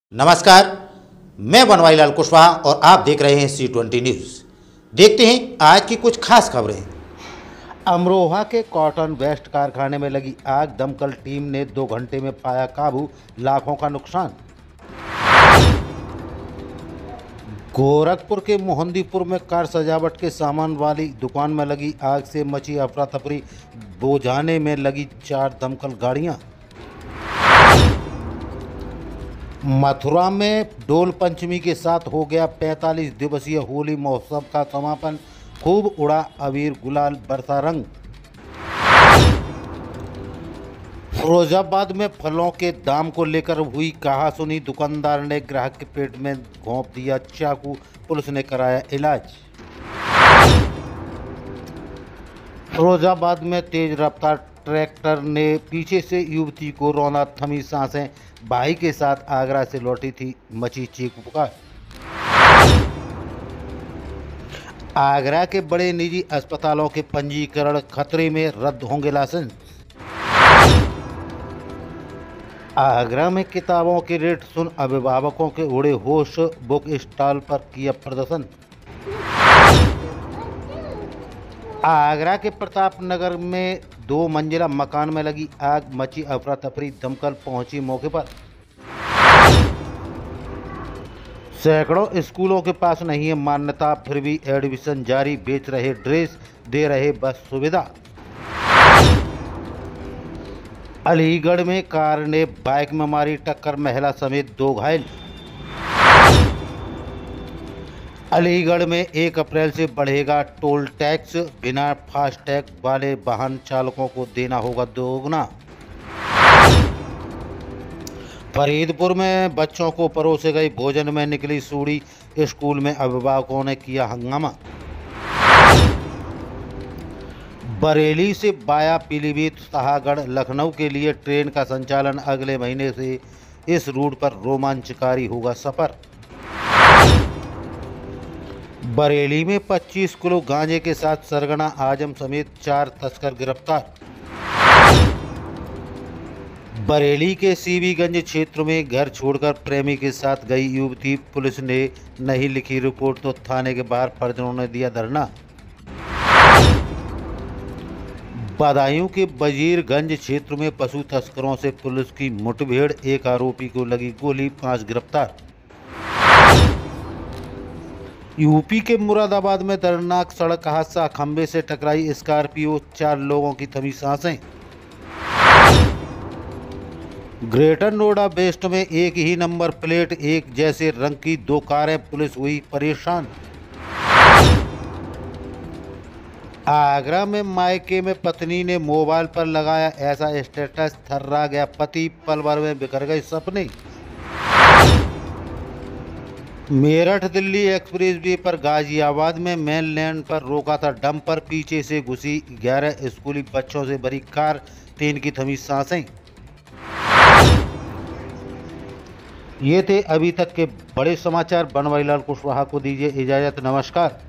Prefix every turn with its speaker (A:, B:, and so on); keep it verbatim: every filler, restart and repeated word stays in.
A: नमस्कार, मैं बनवारीलाल कुशवाहा और आप देख रहे हैं सी ट्वेंटी न्यूज़। देखते हैं आज की कुछ खास खबरें। अमरोहा के कॉटन वेस्ट कारखाने में लगी आग, दमकल टीम ने दो घंटे में पाया काबू, लाखों का नुकसान। गोरखपुर के मोहंदीपुर में कार सजावट के सामान वाली दुकान में लगी आग से मची अफरा तफरी, बुझाने में लगी चार दमकल गाड़ियां। मथुरा में डोल पंचमी के साथ हो गया पैंतालीस दिवसीय होली महोत्सव का समापन, खूब उड़ा अबीर गुलाल बरसा रंग। फिरोजाबाद में फलों के दाम को लेकर हुई कहासुनी, दुकानदार ने ग्राहक के पेट में घोंप दिया चाकू, पुलिस ने कराया इलाज। फिरोजाबाद में तेज रफ्तार ट्रैक्टर ने पीछे से युवती को रौंदा, थमी सांसें, भाई के साथ आगरा से लौटी थी, मची चीख पुकार। आगरा के बड़े निजी अस्पतालों के पंजीकरण खतरे में, रद्द होंगे लाइसेंस। आगरा में किताबों के रेट सुन अभिभावकों के उड़े होश, बुक स्टॉल पर किया प्रदर्शन। आगरा के प्रताप नगर में दो मंजिला मकान में लगी आग, मची अफरा तफरी, दमकल पहुंची मौके पर। सैकड़ों स्कूलों के पास नहीं है मान्यता, फिर भी एडमिशन जारी, बेच रहे ड्रेस, दे रहे बस सुविधा। अलीगढ़ में कार ने बाइक में मारी टक्कर, महिला समेत दो घायल। अलीगढ़ में एक अप्रैल से बढ़ेगा टोल टैक्स, बिना फास्टैग वाले वाहन चालकों को देना होगा दोगुना। फरीदपुर में बच्चों को परोसे गई भोजन में निकली सूड़ी, स्कूल में अभिभावकों ने किया हंगामा। बरेली से बाया पीलीभीत शाहगढ़ लखनऊ के लिए ट्रेन का संचालन, अगले महीने से इस रूट पर रोमांचकारी होगा सफर। बरेली में पच्चीस किलो गांजे के साथ सरगना आजम समेत चार तस्कर गिरफ्तार। बरेली के सीबीगंज क्षेत्र में घर छोड़कर प्रेमी के साथ गई युवती, पुलिस ने नहीं लिखी रिपोर्ट तो थाने के बाहर परिजनों ने दिया धरना। बदायूं के वजीरगंज क्षेत्र में पशु तस्करों से पुलिस की मुठभेड़, एक आरोपी को लगी गोली, पांच गिरफ्तार। यूपी के मुरादाबाद में दर्दनाक सड़क हादसा, खंबे से टकराई स्कॉर्पियो, चार लोगों की थमी सांसें। ग्रेटर नोएडा वेस्ट में एक ही नंबर प्लेट, एक जैसे रंग की दो कारें, पुलिस हुई परेशान। आगरा में मायके में पत्नी ने मोबाइल पर लगाया ऐसा स्टेटस, थर्रा गया पति, पल भर में बिखर गए सपने। मेरठ दिल्ली एक्सप्रेस वे पर गाजियाबाद में मेन लेन पर रोका था डंपर, पीछे से घुसी ग्यारह स्कूली बच्चों से भरी कार, तीन की थमी सांसें। ये थे अभी तक के बड़े समाचार। बनवारीलाल कुशवाहा को दीजिए इजाजत, नमस्कार।